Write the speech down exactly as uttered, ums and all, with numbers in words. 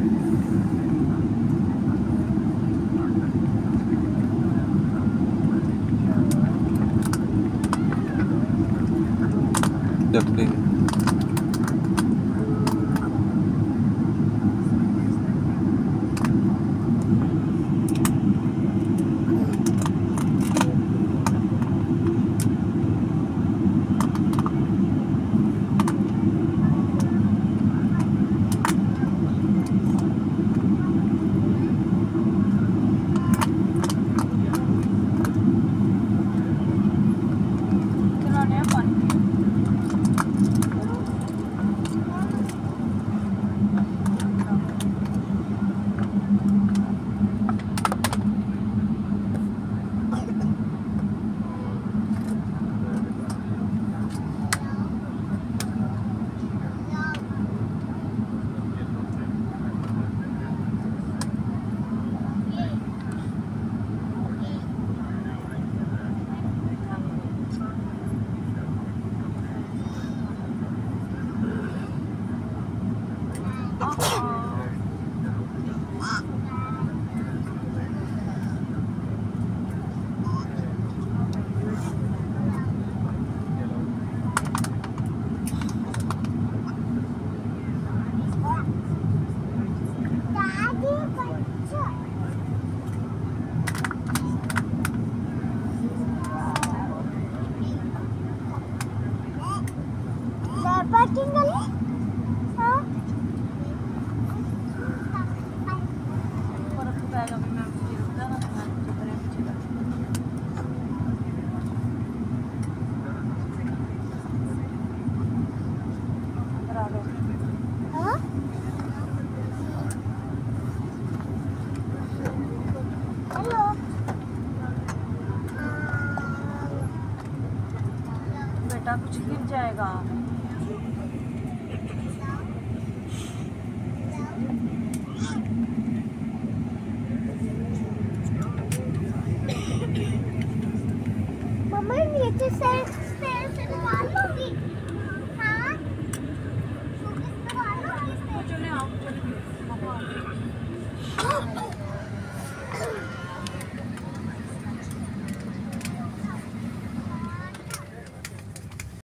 Dublin. Parking गली हाँ पर तो बैग अभी मैं मुझे रुकता ना मैं मुझे करे पीछे का अंदर आ गए हाँ हेलो बेटा कुछ गिर जाएगा मम्मा नीचे से स्टेयर से निकाल लो